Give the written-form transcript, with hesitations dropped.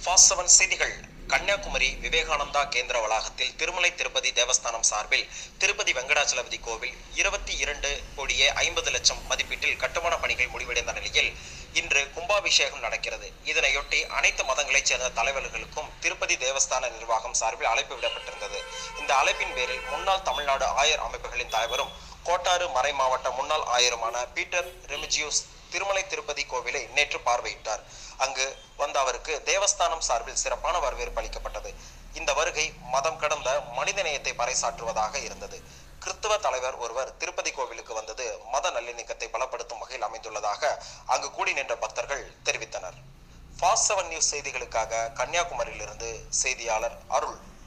Fast 7 செய்திகள். கன்னியாகுமரி விவேகானந்தா கேந்திர வளாகத்தில் திருமலை திருப்பதி தேவஸ்தானம் சார்பில் திருப்பதி வெங்கடாச்சலபதி கோவில் 22,50,00,000 மதிப்பீட்டில் கட்டுமான பணிகள் முடிவடைந்த நிலையில் இன்று கும்பாபிஷேகம் நடக்கிறது. இதனையொட்டி அனைத்து மதங்களைச் சேர்ந்த தலைவர்களுக்கும் திருப்பதி தேவஸ்தான நிர்வாகம் சார்பில் அழைப்பு விடப்பட்டிருந்தது. இந்த அழைப்பின் பேரில் முன்னாள் தமிழ்நாடு ஆயர் அமைப்புகளின் தலைவரும் கோட்டாறு மறை மாவட்ட முன்னாள் ஆயருமான பீட்டர் ரெமிஜியூஸ் திருமலை திருப்பதி கோவிலை நேற்று பார்வையிட்டார். அங்கு வந்த அவருக்கு தேவஸ்தானம் சார்பில் சிறப்பான வரவேற்பு அளிக்கப்பட்டது. இந்த வருகை மதம் கடந்த மனிதநேயத்தை பறைசாற்றுவதாக இருந்தது. கிறிஸ்தவ தலைவர் ஒருவர் திருப்பதி கோவிலுக்கு வந்தது மத நல்லிணக்கத்தை பலப்படுத்தும் வகையில் அமைந்துள்ளதாக அங்கு கூடி நின்ற பக்தர்கள் தெரிவித்தனர். ஃபாஸ்ட் 7 நியூஸ் செய்திகளுக்காக கன்னியாகுமரியிலிருந்து செய்தியாளர் அருள்.